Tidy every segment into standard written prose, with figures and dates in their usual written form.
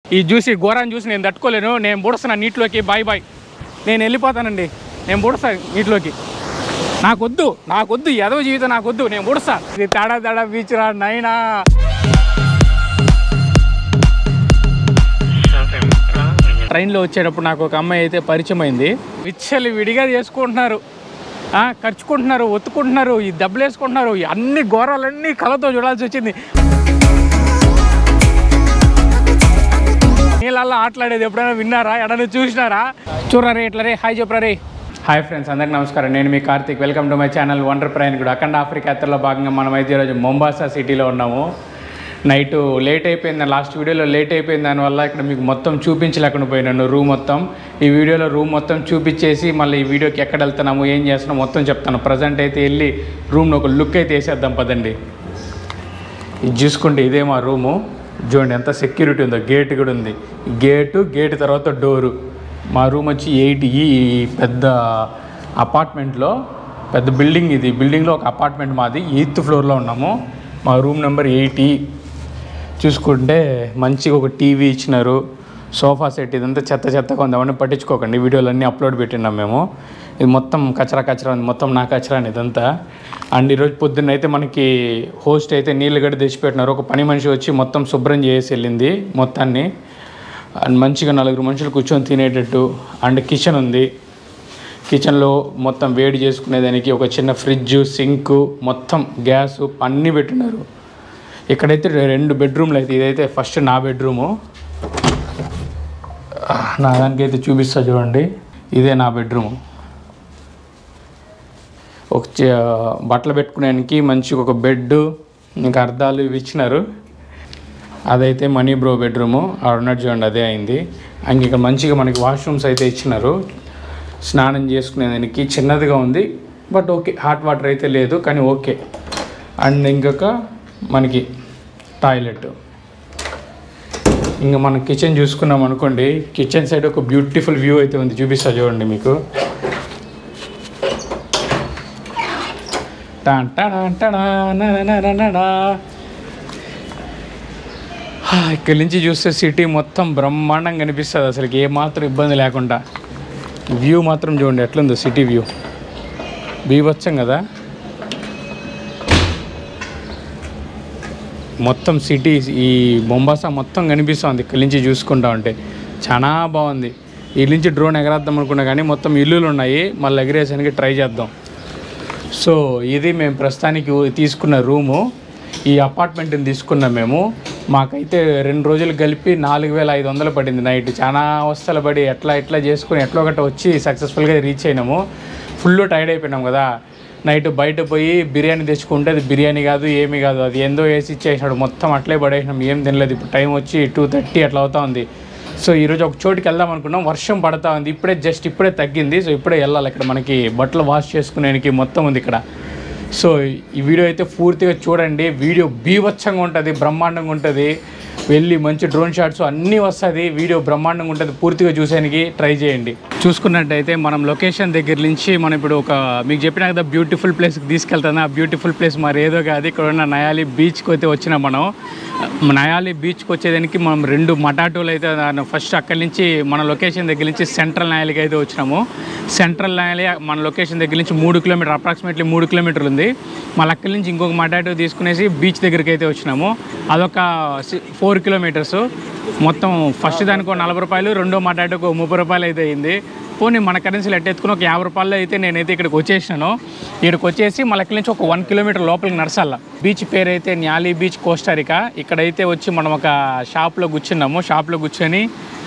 ఈ చూసి ఘోరాన్ని చూసి నేను తట్టుకోలేను. నేను బుడస్తాను నీటిలోకి. బాయ్ బాయ్, నేను వెళ్ళిపోతానండి. నేను బుడస్తాను నీటిలోకి. నాకొద్దు ఏదో జీవితం నాకొద్దు. నేను బుడస్తా. ఇది తడ బీచ్ రా నైనా. ట్రైన్లో వచ్చేటప్పుడు నాకు ఒక అమ్మాయి అయితే పరిచయం అయింది. విచ్చలు విడిగా చేసుకుంటున్నారు, ఖర్చుకుంటున్నారు, ఒత్తుకుంటున్నారు, ఈ దెబ్బలు వేసుకుంటున్నారు. అన్ని ఘోరాలన్నీ కళ్ళతో చూడాల్సి వచ్చింది. నీళ్ళల్లో ఆటలాడేది ఎప్పుడైనా విన్నారా? ఎడైనా చూసినారా? చూడరా ఇట్లా రే. హాయ్ చెప్పరా రే. హాయ్ ఫ్రెండ్స్, అందరికీ నమస్కారం. నేను మీ Karthik. Welcome to my channel wonder Prayanikudu. అఖండ ఆఫ్రికా యాత్రలో భాగంగా మనం అయితే ఈరోజు మొంబాసా సిటీలో ఉన్నాము. నైట్ లేట్ అయిపోయింది. లాస్ట్ వీడియోలో లేట్ అయిపోయింది. దానివల్ల ఇక్కడ మీకు మొత్తం చూపించలేకుండా పోయినాను రూమ్ మొత్తం. ఈ వీడియోలో రూమ్ మొత్తం చూపించేసి మళ్ళీ ఈ వీడియోకి ఎక్కడ వెళ్తున్నాము, ఏం చేస్తున్నాం మొత్తం చెప్తాను. ప్రజెంట్ అయితే వెళ్ళి రూమ్లో ఒక లుక్ అయితే వేసేద్దాం పదండి. ఇది చూసుకుంటే ఇదే మా రూము. చూడండి ఎంత సెక్యూరిటీ ఉందో. గేట్ కూడా ఉంది. గేట్ తర్వాత డోరు. మా రూమ్ వచ్చి 8E. పెద్ద అపార్ట్మెంట్లో పెద్ద బిల్డింగ్ ఇది. బిల్డింగ్లో ఒక అపార్ట్మెంట్ మాది. 8th ఫ్లోర్లో ఉన్నాము. మా రూమ్ నెంబర్ 8E. చూసుకుంటే మంచిగా ఒక టీవీ ఇచ్చినారు, సోఫా సెట్. ఇదంతా చెత్తగా ఉంది, అవన్నీ పట్టించుకోకండి. వీడియోలు అన్నీ అప్లోడ్ పెట్టినాం మేము. ఇది మొత్తం కచరా ఉంది, మొత్తం నా కచరా అని ఇదంతా. అండ్ ఈరోజు పొద్దున్న అయితే మనకి హోస్ట్ అయితే నీళ్ళు గడ్డి తెచ్చిపెట్టినారు. ఒక పని మనిషి వచ్చి మొత్తం శుభ్రం చేసి వెళ్ళింది మొత్తాన్ని. అండ్ మంచిగా 4 మనుషులు కూర్చొని తినేటట్టు. అండ్ కిచెన్ ఉంది. కిచెన్లో మొత్తం వేడి చేసుకునేదానికి ఒక చిన్న ఫ్రిడ్జ్, సింకు, మొత్తం గ్యాసు అన్నీ పెట్టినారు. ఇక్కడైతే 2 బెడ్రూమ్లు అయితే. ఇదైతే ఫస్ట్ నా బెడ్రూము. నా దానికైతే చూపిస్తా చూడండి. ఇదే నా బెడ్రూము. ఒక బట్టలు పెట్టుకునేదానికి మంచిగా ఒక బెడ్, ఇంకా అద్దాలు ఇవి ఇచ్చినారు. అదైతే మనీ బ్రో బెడ్రూము. ఆడున్నట్టు చూడండి, అదే అయింది. అండ్ ఇక్కడ మంచిగా మనకి వాష్రూమ్స్ అయితే ఇచ్చినారు. స్నానం చేసుకునేదానికి చిన్నదిగా ఉంది, బట్ ఓకే. హాట్ వాటర్ అయితే లేదు కానీ ఓకే. అండ్ ఇంకొక మనకి టాయిలెట్. ఇంకా మన కిచెన్ చూసుకున్నాం అనుకోండి. కిచెన్ సైడ్ ఒక బ్యూటిఫుల్ వ్యూ అయితే ఉంది. చూపిస్తా చూడండి మీకు. ఇక్కడి నుంచి చూస్తే సిటీ మొత్తం బ్రహ్మాండంగా కనిపిస్తుంది. అసలుకి ఏమాత్రం ఇబ్బంది లేకుండా. వ్యూ మాత్రం చూడండి ఎట్లుందో. సిటీ వ్యూ బీభత్సం కదా. మొత్తం సిటీ, ఈ మొంబాసా మొత్తం కనిపిస్తుంది ఇక్కడి నుంచి చూసుకుంటా ఉంటే. చాలా బాగుంది. వీళ్ళ నుంచి డ్రోన్ ఎగరేద్దాం అనుకున్నా కానీ మొత్తం ఇల్లులు ఉన్నాయి. మళ్ళీ ఎగరేసానికి ట్రై చేద్దాం. సో ఇది మేము ప్రస్తుతానికి తీసుకున్న రూము. ఈ అపార్ట్మెంట్ని తీసుకున్నాం మేము. మాకైతే 2 రోజులు కలిపి 4500 పడింది నైట్. చాలా అవస్థలు పడి ఎట్లా చేసుకుని ఎట్లా ఒకటి వచ్చి సక్సెస్ఫుల్గా రీచ్ అయినాము. ఫుల్ టైర్డ్ అయిపోయినాం కదా. నైట్ బయట పోయి బిర్యానీ తెచ్చుకుంటే అది బిర్యానీ కాదు, ఏమీ కాదు. అది ఏందో వేసి ఇచ్చేసాడు. మొత్తం అట్లే పడేసినాం, ఏం తినలేదు. ఇప్పుడు టైం వచ్చి 2:30 అట్లా అవుతా ఉంది. సో ఈరోజు ఒక చోటుకి వెళ్దాం అనుకున్నాం. వర్షం పడతా ఉంది. ఇప్పుడే తగ్గింది. సో ఇప్పుడే వెళ్ళాలి. ఇక్కడ మనకి బట్టలు వాష్ చేసుకునేకి మొత్తం ఉంది ఇక్కడ. సో ఈ వీడియో అయితే పూర్తిగా చూడండి. వీడియో బీభత్సంగా ఉంటుంది, బ్రహ్మాండంగా ఉంటుంది. వెళ్ళి మంచి డ్రోన్ షాట్స్ అన్నీ వస్తుంది. వీడియో బ్రహ్మాండంగా ఉంటుంది. పూర్తిగా చూసేందుకు ట్రై చేయండి. చూసుకున్నట్టయితే మనం లొకేషన్ దగ్గర నుంచి మనం ఇప్పుడు ఒక మీకు చెప్పినా కదా బ్యూటిఫుల్ ప్లేస్కి తీసుకెళ్తాను. ఆ బ్యూటిఫుల్ ప్లేస్ మరి ఏదో కాదు. ఇక్కడ ఉన్న నయాలి బీచ్కి అయితే వచ్చినాం మనం. నయాలి బీచ్కి వచ్చేదానికి మనం 2 మటాటోలు అయితే ఫస్ట్ అక్కడి నుంచి మన లొకేషన్ దగ్గర నుంచి సెంట్రల్ నయాలికి అయితే వచ్చినాము. సెంట్రల్ నయాలి మన లొకేషన్ దగ్గర నుంచి 3 కిలోమీటర్, అప్రాక్సిమేట్లీ 3 కిలోమీటర్లు ఉంది. మళ్ళీ అక్కడి నుంచి ఇంకొక మటాటో తీసుకునేసి బీచ్ దగ్గరికి అయితే వచ్చినాము. అదొక 4 కిలోమీటర్స్. మొత్తం ఫస్ట్ దానికి 40 రూపాయలు, రెండో మటాటోకు 30 రూపాయలు అయితే అయింది. పోనీ మన కరెన్సీలు ఎట్టెత్తుకుని ఒక 50 రూపాయలు అయితే నేనైతే ఇక్కడికి వచ్చేసినాను. ఇక్కడికి వచ్చేసి మళ్ళీ ఇక్కడి నుంచి ఒక 1 కిలోమీటర్ లోపలికి నడసాల. బీచ్ పేరు అయితే న్యాలీ బీచ్, కోస్టారికా. ఇక్కడైతే వచ్చి మనం ఒక షాప్లో కూర్చున్నాము. షాప్లో కూర్చొని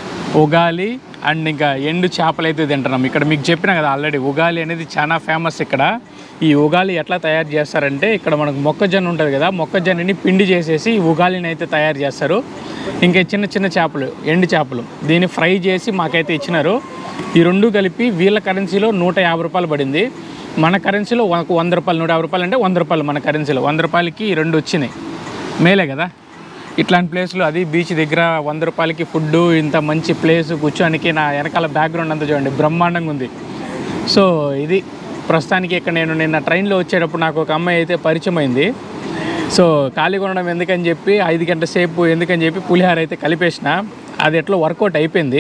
ఉగాలి అండ్ ఇంకా ఎండు చేపలు అయితే తింటున్నాం. ఇక్కడ మీకు చెప్పినా కదా ఆల్రెడీ, ఉగాలి అనేది చాలా ఫేమస్ ఇక్కడ. ఈ ఉగాలి ఎట్లా తయారు చేస్తారంటే, ఇక్కడ మనకు మొక్కజొన్న ఉంటుంది కదా, మొక్కజొన్నని పిండి చేసేసి ఈ ఉగాలిని అయితే తయారు చేస్తారు. ఇంకా చిన్న చేపలు, ఎండు చేపలు, దీన్ని ఫ్రై చేసి మాకైతే ఇచ్చినారు. ఈ 2 కలిపి వీళ్ళ కరెన్సీలో 150 రూపాయలు పడింది. మన కరెన్సీలో 100 రూపాయలు, 150 రూపాయలు అంటే 100 రూపాయలు మన కరెన్సీలో. 100 రూపాయలకి 2 వచ్చినాయి. మేలే కదా ఇట్లాంటి ప్లేస్లో. అది బీచ్ దగ్గర 100 రూపాయలకి ఫుడ్డు, ఇంత మంచి ప్లేస్ కూర్చోడానికి. నా వెనకాల బ్యాక్గ్రౌండ్ అంతా చూడండి, బ్రహ్మాండంగా ఉంది. సో ఇది ప్రస్తుతానికి ఇక్కడ నేను నిన్న ట్రైన్లో వచ్చేటప్పుడు నాకు ఒక అమ్మాయి అయితే పరిచయం అయింది. సో ఖాళీగా ఉండడం ఎందుకని చెప్పి 5 గంటల సేపు ఎందుకని చెప్పి పులిహార అయితే కలిపేసిన. అది ఎట్లా వర్కౌట్ అయిపోయింది,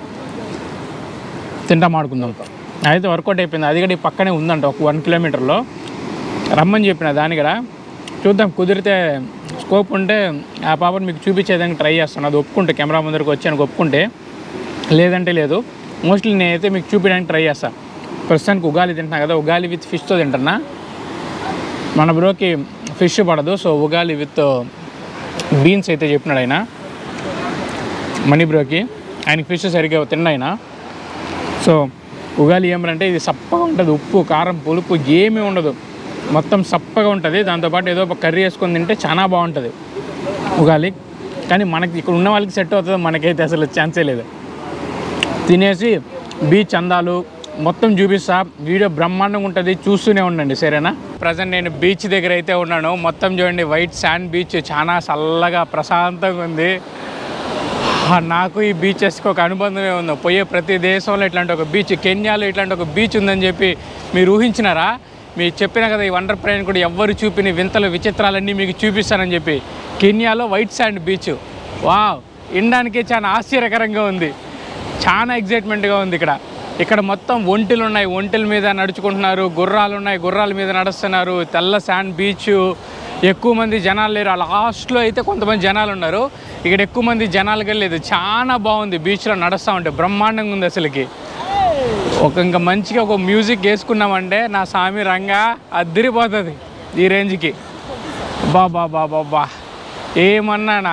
తింటా మాడుకుందాం. అయితే వర్కౌట్ అయిపోయింది. అది కూడా ఈ పక్కనే ఉందంట, ఒక 1 కిలోమీటర్లో రమ్మని చెప్పిన. దాని కూడా చూద్దాం, కుదిరితే స్కోప్ ఉంటే ఆ పాపను మీకు చూపించేదానికి ట్రై చేస్తాను. అది ఒప్పుకుంటే, కెమెరా ముందరికి వచ్చాను ఒప్పుకుంటే, లేదంటే లేదు. మోస్ట్లీ నేనైతే మీకు చూపించడానికి ట్రై చేస్తాను. ప్రస్తుతానికి ఉగాలి తింటున్నా కదా, ఉగాలి విత్ ఫిష్తో తింటున్నా. మన బ్రోకి ఫిష్ పడదు, సో ఉగాలి విత్ బీన్స్ అయితే చెప్పినాడు ఆయన, మనీ బ్రోకి. ఆయనకి ఫిష్ సరిగ్గా తిన్నాయన. సో ఉగాలి ఏమంటే ఇది సప్పగా ఉంటుంది, ఉప్పు కారం పులుపు ఏమీ ఉండదు, మొత్తం సప్పగా ఉంటుంది. దాంతోపాటు ఏదో ఒక కర్రీ వేసుకొని తింటే చాలా బాగుంటుంది ఉగాలి. కానీ మనకి ఇక్కడ ఉన్న వాళ్ళకి సెట్ అవుతుందో, మనకైతే అసలు ఛాన్సే లేదు. తినేసి బీచ్ అందాలు మొత్తం చూపిస్తా, వీడియో బ్రహ్మాండంగా ఉంటుంది, చూస్తూనే ఉండండి సరేనా. ప్రజెంట్ నేను బీచ్ దగ్గర అయితే ఉన్నాను. మొత్తం చూడండి, వైట్ శాండ్ బీచ్, చాలా చల్లగా ప్రశాంతంగా ఉంది. నాకు ఈ బీచెస్కి ఒక అనుబంధమే ఉంది. పోయే ప్రతి దేశంలో ఇట్లాంటి ఒక బీచ్, కెన్యాలో ఇట్లాంటి ఒక బీచ్ ఉందని చెప్పి మీరు ఊహించినారా? మీరు చెప్పినా కదా, ఈ వండర్ ప్రయాణం కూడా ఎవ్వరు చూపిన వింతలు విచిత్రాలన్నీ మీకు చూపిస్తానని చెప్పి. కెన్యాలో వైట్ శాండ్ బీచ్, వావ్, వినడానికి చాలా ఆశ్చర్యకరంగా ఉంది, చాలా ఎగ్జైట్మెంట్గా ఉంది. ఇక్కడ మొత్తం ఒంటెలు ఉన్నాయి, ఒంటెల మీద నడుచుకుంటున్నారు, గుర్రాలు ఉన్నాయి, గుర్రాల మీద నడుస్తున్నారు. తెల్ల శాండ్ బీచ్, ఎక్కువ మంది జనాలు లేరు. లాస్ట్లో అయితే కొంతమంది జనాలు ఉన్నారు, ఇక్కడ ఎక్కువ మంది జనాలుగా లేదు. చాలా బాగుంది, బీచ్లో నడుస్తూ ఉంటే బ్రహ్మాండంగా ఉంది అసలుకి. ఇంకా మంచిగా ఒక మ్యూజిక్ వేసుకున్నామంటే నా స్వామి రంగా అదిరిపోతుంది ఈ రేంజ్కి. బాబా ఏమన్నానా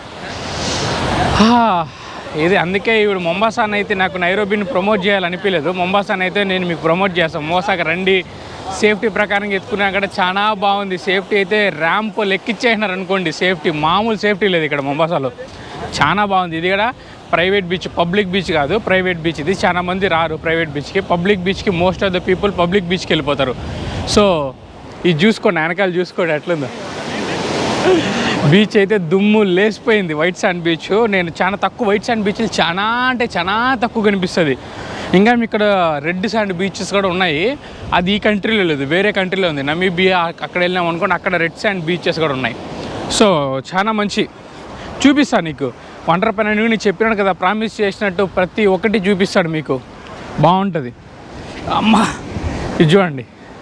ఇది. అందుకే ఇప్పుడు మొంబాసాని అయితే నాకు నైరోబీని ప్రమోట్ చేయాలనిపించలేదు. మొంబాసాని అయితే నేను మీకు ప్రమోట్ చేస్తాను. మొంబాసాకి రండి, సేఫ్టీ ప్రకారంగా ఎత్తుకున్నా కూడా చాలా బాగుంది. సేఫ్టీ అయితే ర్యాంప్ లెక్కిచ్చేసినారు అనుకోండి, సేఫ్టీ మామూలు సేఫ్టీ లేదు ఇక్కడ మొంబాసాలో, చాలా బాగుంది. ఇది కూడా ప్రైవేట్ బీచ్, పబ్లిక్ బీచ్ కాదు, ప్రైవేట్ బీచ్. ఇది చాలా మంది రారు ప్రైవేట్ బీచ్కి. పబ్లిక్ బీచ్కి most of the people public బీచ్కి వెళ్ళిపోతారు. సో ఇది చూసుకోండి, వెనకాల చూసుకోండి ఎట్లుందో. బీచ్ అయితే దుమ్ము లేసిపోయింది, వైట్ శాండ్ బీచ్. నేను చాలా తక్కువ వైట్ శాండ్ బీచ్లు చాలా అంటే చాలా తక్కువ కనిపిస్తుంది. ఇంకా ఇక్కడ రెడ్ శాండ్ బీచెస్ కూడా ఉన్నాయి, అది ఈ కంట్రీలో లేదు, వేరే కంట్రీలో ఉంది, నమీబియా. అక్కడ వెళ్ళినాం అనుకోండి, అక్కడ రెడ్ శాండ్ బీచెస్ కూడా ఉన్నాయి. సో చాలా మంచి చూపిస్తాను నీకు. వండర్ పైన నేను చెప్పినాను కదా, ప్రామిస్ చేసినట్టు ప్రతి ఒక్కటి చూపిస్తాడు మీకు, బాగుంటుంది. అమ్మా ఇది చూడండి,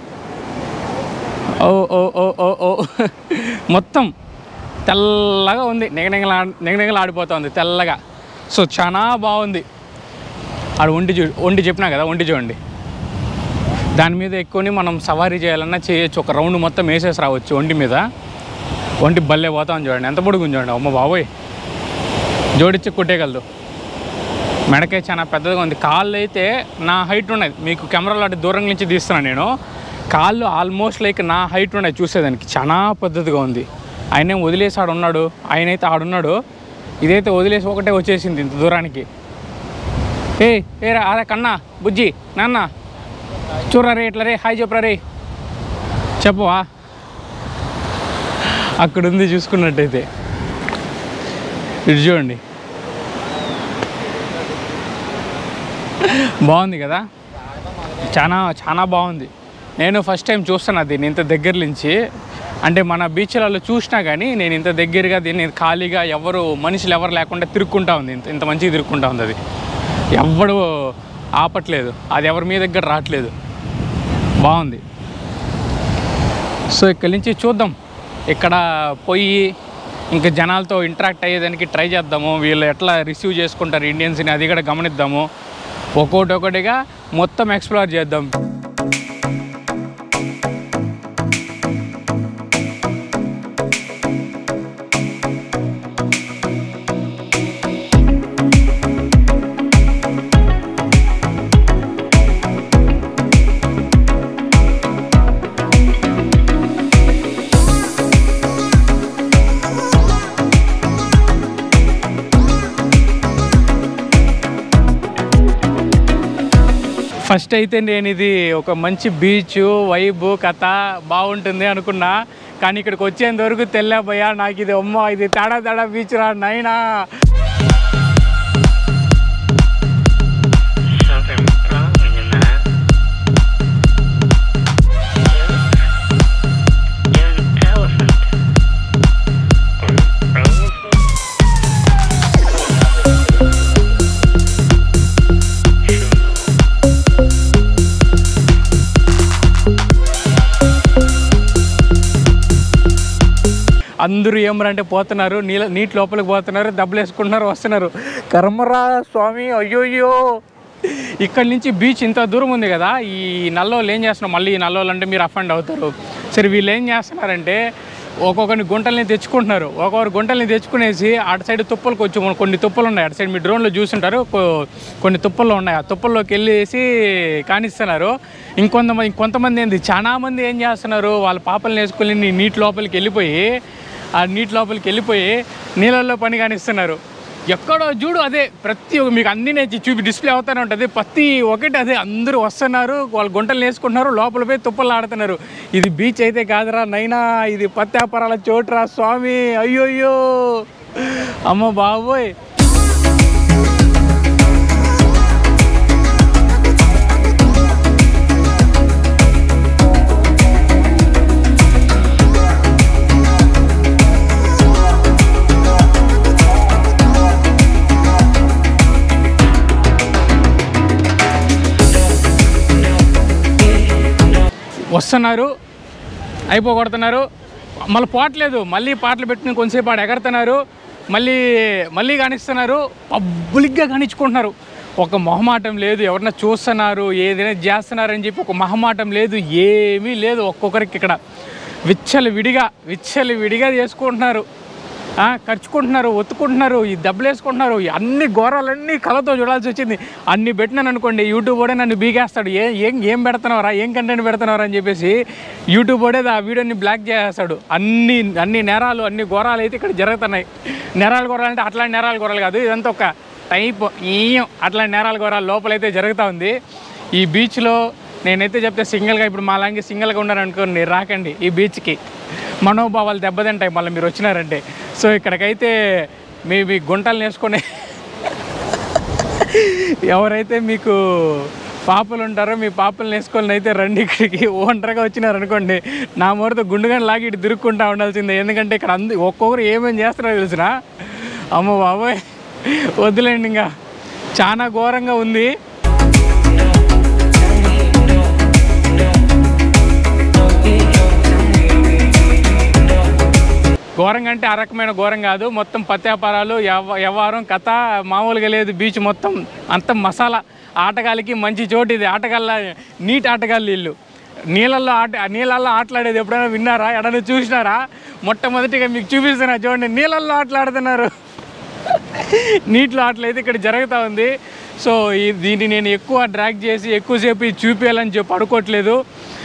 ఓ ఓ ఓ ఓ ఓ మొత్తం తెల్లగా ఉంది, నెగనెగలు ఆడిపోతుంది తెల్లగా. సో చాలా బాగుంది. ఆడ ఒంటి చెప్పినా కదా, ఒంటి చూడండి, దాని మీద ఎక్కువని మనం సవారీ చేయాలన్నా చేయొచ్చు. ఒక రౌండ్ మొత్తం వేసేసి రావచ్చు ఒంటి మీద. ఒంటి బల్లే పోతాం చూడండి, ఎంత పొడుగుంది చూడండి. అమ్మ బాబోయ్, జోడించి కుట్టేయగలదు. మెడకాయ చాలా పెద్దగా ఉంది. కాళ్ళు అయితే నా హైట్ ఉన్నాయి, మీకు కెమెరాలో అటు దూరం నుంచి తీస్తున్నాను నేను. కాళ్ళు ఆల్మోస్ట్ లైక్ నా హైట్ ఉన్నాయి చూసేదానికి, చాలా పద్ధతిగా ఉంది. ఆయన వదిలేసి ఆడున్నాడు, ఆయన అయితే ఆడున్నాడు, ఇదైతే వదిలేసి ఒకటే వచ్చేసింది ఇంత దూరానికి. ఏ రా అరే కన్నా బుజ్జి నాన్న చూడరా రే, ఇట్లా రే, హాయ్ చెప్పరా రే, చెప్పవా. అక్కడ ఉంది చూసుకున్నట్టయితే, ఇటు చూడండి, బాగుంది కదా, చాలా చాలా బాగుంది. నేను ఫస్ట్ టైం చూస్తాను దీన్ని ఇంత దగ్గర నుంచి. అంటే మన బీచ్లలో చూసినా కానీ నేను ఇంత దగ్గరగా దీన్ని ఖాళీగా మనుషులు ఎవరు లేకుండా తిరుక్కుంటా ఉంది, ఇంత మంచిగా తిరుక్కుంటా ఉంది. అది ఎవడు ఆపట్లేదు, అది ఎవరి మీ దగ్గర రావట్లేదు, బాగుంది. సో ఇక్కడి నుంచి చూద్దాం, ఇక్కడ పోయి ఇంకా జనాలతో ఇంటరాక్ట్ అయ్యేదానికి ట్రై చేద్దాము. వీళ్ళు ఎట్లా రిసీవ్ చేసుకుంటారు ఇండియన్స్ని, అది కూడా గమనిద్దాము. ఒక్కొక్కటిగా మొత్తం ఎక్స్ప్లోర్ చేద్దాం. ఫస్ట్ అయితే నేను ఇది ఒక మంచి బీచ్ వైబ్ కథ బాగుంటుంది అనుకున్నా, కానీ ఇక్కడికి వచ్చేంత వరకు తెల్లబోయా నాకు ఇది ఇది తేడా బీచ్ రా నైనా. అందరూ ఏమరంటే పోతున్నారు, నీటి లోపలికి పోతున్నారు, దెబ్బలు వేసుకుంటున్నారు, వస్తున్నారు. కర్మరా స్వామి, అయ్యోయ్యో. ఇక్కడి నుంచి బీచ్ ఇంత దూరం ఉంది కదా, ఈ నల్లోళ్ళు ఏం చేస్తున్నారు, మళ్ళీ ఈ నల్లోళ్ళు అంటే మీరు అఫెండ్ అవుతారు. సరే వీళ్ళు ఏం చేస్తున్నారంటే ఒక్కొక్కరిని గుంటల్ని తెచ్చుకుంటున్నారు. ఒక్కొక్కరు గుంటల్ని తెచ్చుకునేసి అటు సైడ్ తుప్పలకు వచ్చి కొన్ని తుప్పలు ఉన్నాయి, అటు సైడ్ మీ డ్రోన్లో చూస్తుంటారు, కొన్ని తుప్పల్లో ఉన్నాయి. ఆ తుప్పల్లోకి వెళ్ళేసి కానిస్తున్నారు. ఇంకొంతమంది ఏంది, చాలా మంది ఏం చేస్తున్నారు, వాళ్ళ పాపలను వేసుకొని నీటి లోపలికి వెళ్ళిపోయి నీళ్ళల్లో పని కానిస్తున్నారు. ఎక్కడో చూడు అదే ప్రతి మీకు అన్నీ నేను డిస్ప్లే అవుతూనే ఉంటుంది. ప్రతి ఒక్కటి అదే, అందరూ వస్తున్నారు, వాళ్ళు గుంటలు వేసుకుంటున్నారు, లోపల పోయి తుప్పలు ఆడుతున్నారు. ఇది బీచ్ అయితే కాదురా నైనా, ఇది పత్యాపరాల చోటురా స్వామి. అయ్యోయ్యో అమ్మ బాబోయ్. వస్తున్నారు, అయిపోగొడుతున్నారు, మళ్ళీ పోవట్లేదు, మళ్ళీ పాటలు పెట్టుకుని కొంతసేపు ఆడ ఎగరుతున్నారు, మళ్ళీ కానిస్తున్నారు, పబ్లిక్గా కానిచ్చుకుంటున్నారు. ఒక మొహమాటం లేదు, ఎవరన్నా చూస్తున్నారు, ఏదైనా చేస్తున్నారని చెప్పి ఒక మొహమాటం లేదు, ఏమీ లేదు. ఒక్కొక్కరికి ఇక్కడ విచ్చలు విడిగా చేసుకుంటున్నారు, ఖర్చుకుంటున్నారు, ఒత్తుకుంటున్నారు, ఈ దెబ్బలు వేసుకుంటున్నారు. అన్ని ఘోరాలన్నీ కళ్ళతో చూడాల్సి వచ్చింది. అన్ని పెట్టినాను అనుకోండి, యూట్యూబ్ వాడే నన్ను బీగేస్తాడు. ఏం పెడుతున్నారా, ఏం కంటెంట్ పెడుతున్నారా అని చెప్పేసి యూట్యూబ్ వాడే ఆ వీడియోని బ్లాక్ చేస్తాడు. అన్ని నేరాలు, అన్ని ఘోరాలు అయితే ఇక్కడ జరుగుతున్నాయి. ఘోరాలు అంటే అట్లాంటి ఘోరాలు కాదు, ఇదంతా ఒక టైప్ అట్లాంటి ఘోరాలు లోపలైతే జరుగుతూ ఉంది ఈ బీచ్లో. నేనైతే చెప్తే సింగిల్గా, ఇప్పుడు మా లాంటి సింగిల్గా ఉన్నారనుకోండి, రాకండి ఈ బీచ్కి, మనోభావాలు దెబ్బతింటాయి మళ్ళీ మీరు వచ్చినారంటే. సో ఇక్కడికైతే మీ గుంటలు వేసుకొని ఎవరైతే మీకు పాపలు ఉంటారో మీ పాపలను వేసుకొని అయితే రండి ఇక్కడికి. ఒంటరిగా వచ్చినారనుకోండి, నా మూరతో గుండుగాని లాగి ఇటు తిరుక్కుంటూ ఉండాల్సిందే. ఎందుకంటే ఇక్కడ ఒక్కొక్కరు ఏమేమి చేస్తారో తెలిసిన, అమ్మ బాబోయ్ వద్దులేండి, ఇంకా చాలా ఘోరంగా ఉంది. ఘోరంగా అంటే ఆ రకమైన ఘోరం కాదు, మొత్తం పత్యాపారాలు, వ్యవహారం కథ మామూలుగా లేదు. బీచ్ మొత్తం అంత మసాలా. ఆటగాళ్ళకి మంచి చోటు ఇది. నీటి ఆటగాళ్ళు వీళ్ళు. నీళ్ళల్లో ఆటలాడేది ఎప్పుడైనా విన్నారా, ఎడైనా చూసినారా? మొట్టమొదటిగా మీకు చూపిస్తున్నా చూడండి, నీళ్ళల్లో ఆటలాడుతున్నారు. నీటిలో ఆటలు అయితే ఇక్కడ జరుగుతూ ఉంది. సో దీన్ని నేను ఎక్కువ డ్రాగ్ చేసి ఎక్కువసేపు చూపించాలని చెప్పి అనుకోవట్లేదు.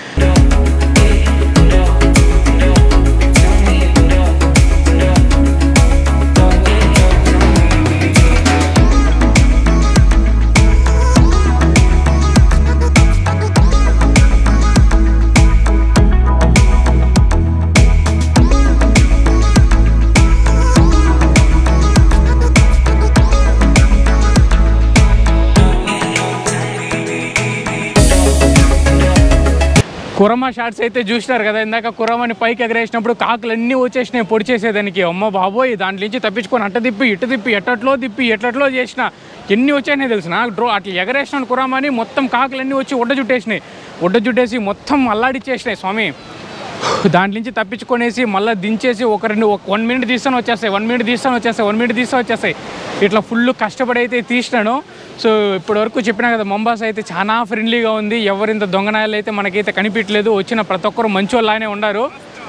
కురమా షార్ట్స్ అయితే చూసినారు కదా, ఇందాక కురమాని పైకి ఎగరేసినప్పుడు కాకులు అన్నీ వచ్చేసినాయి పొడి చేసేదానికి. అమ్మ బాబోయ్, దాంట్లో నుంచి తప్పించుకొని అట్ట తిప్పి ఇటు తిప్పి ఎట్లట్లో చేసిన ఎన్ని వచ్చాయని తెలిసిన. అట్లా ఎగరేసిన కురమాని మొత్తం కాకులన్నీ వచ్చి ఒడ్డ చుట్టేసి మొత్తం అల్లాడిచ్చేసినాయి స్వామి. దాంట్లో నుంచి తప్పించుకొనేసి మళ్ళీ దించేసి ఒక 1 మినిట్ తీసుకొని వచ్చేస్తాయి. ఇట్లా ఫుల్ కష్టపడి అయితే తీసినాను. సో ఇప్పటివరకు చెప్పినా కదా, మొంబాసా అయితే చాలా ఫ్రెండ్లీగా ఉంది. ఎవరింత దొంగనాయాలు అయితే మనకైతే కనిపించలేదు. వచ్చిన ప్రతి ఒక్కరు మంచోళ్ళనే ఉన్నారు.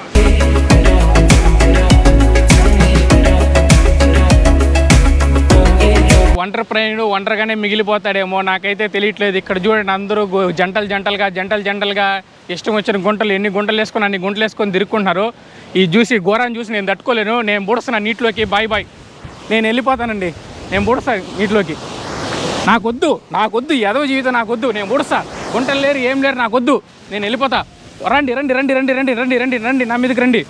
ఒంటరిగానే మిగిలిపోతాడేమో, నాకైతే తెలియట్లేదు. ఇక్కడ చూడండి, అందరూ జంటలుగా ఇష్టం వచ్చిన ఎన్ని గుంటలు వేసుకొని అన్ని గుంటలు వేసుకొని తిరుక్కుంటున్నారు. ఈ ఘోరాన్ని చూసి నేను తట్టుకోలేను. నేను బుడుస్తున్నా నీటిలోకి. బాయ్ నేను వెళ్ళిపోతానండి. నేను బుడుస్తాను నీటిలోకి. నాకొద్దు ఏదో జీవితం నాకొద్దు. నేను బుడుస్తా. గుంటలు లేరు, ఏం లేరు, నాకొద్దు. నేను వెళ్ళిపోతా. రండి నా మీదకి రండి.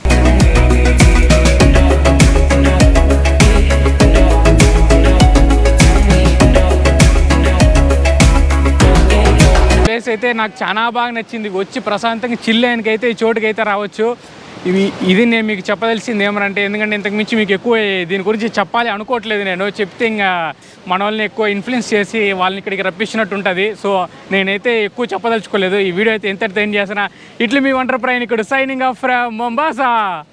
ప్లేస్ అయితే నాకు చాలా బాగా నచ్చింది. వచ్చి ప్రశాంతంగా చిల్లేనికైతే ఈ చోటుకైతే రావచ్చు. ఇది నేను మీకు చెప్పదలిసింది ఏమనంటే, ఎందుకంటే ఇంతకుమించి మీకు ఎక్కువ దీని గురించి చెప్పాలి అనుకోవట్లేదు. నేను చెప్తే ఇంకా మన వాళ్ళని ఎక్కువ ఇన్ఫ్లుయెన్స్ చేసి వాళ్ళని ఇక్కడికి రప్పించినట్టు ఉంటుంది. సో నేనైతే ఎక్కువ చెప్పదలుచుకోలేదు. ఈ వీడియో అయితే ఎంతర్టైన్ చేసిన. ఇట్లా మీ ఒంటరి ప్రయాణికుడు సైనింగ్ ఆఫ్ ఫ్రమ్ మొంబాసా.